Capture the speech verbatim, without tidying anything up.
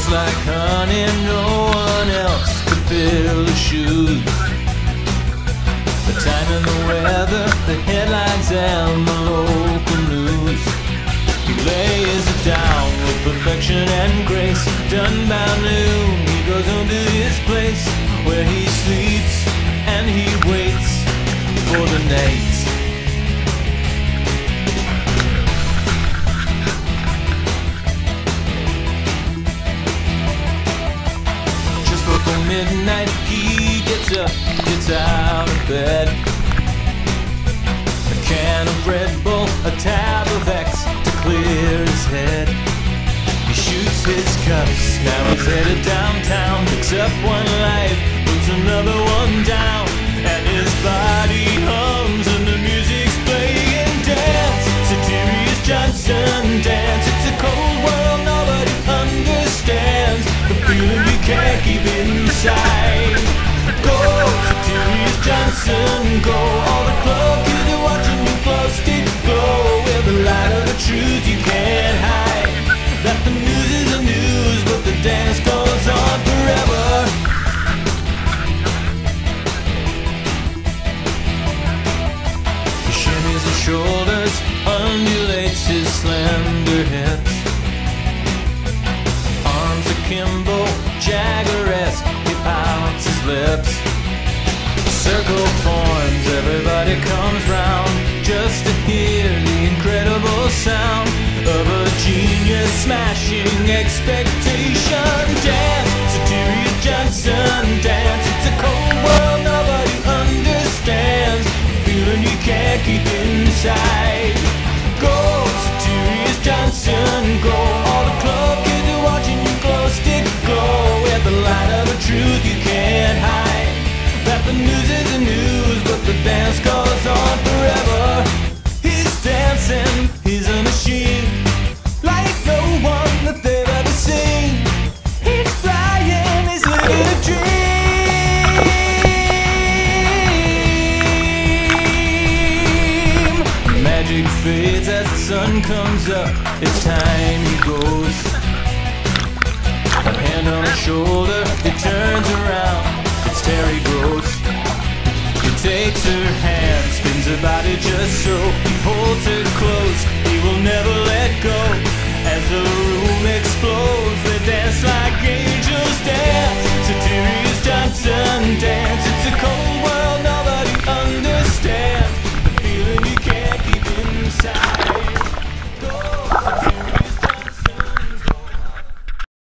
like honey, no one else could fill the shoes. The time and the weather, the headlines and the local news. He lays it down with perfection and grace. Done by noon, he goes home to his place, where he sleeps and he waits for the night. Just before midnight, he gets up, gets out of bed. A can of Red Bull, a tab of X to clear his head. He shoots his cuffs, now he's headed downtown. Picks up one life, puts another one down, and his body hums and the music's playing. Dance, Satirius Johnson, dance. It's a cold world nobody understands, the feeling you can't keep inside. Go, Satirius Johnson, go. All the club kids are watching you glow, stick glow with the light of the truth you can't hide. That the news is the news, but the dance goes on forever. He shimmies his shoulders, undulates his slender hips. Arms akimbo, Jagger-esque, he pouts his lips. Circle forms, everybody comes round, just to hear the incredible sound of a genius smashing expectation. Dance, Satirius Johnson, dance. It's a cold world nobody understands, feeling you can't keep inside. Go, Satirius Johnson, go. All the club kids are watching you glow, stick glow with the light of the truth you can't hide. That the news is the news, but the dance goes on forever. He's dancing, he's a machine, like no one that they've ever seen. He's flying, he's living a dream. Magic fades as the sun comes up, it's time he goes. A hand on his shoulder, he turns around, it's Terry Gross. He takes her hand, spins her body just so. He holds her close, he will never let go. As the room explodes, they dance like angels dance. Satirius Johnson, dance. It's a cold world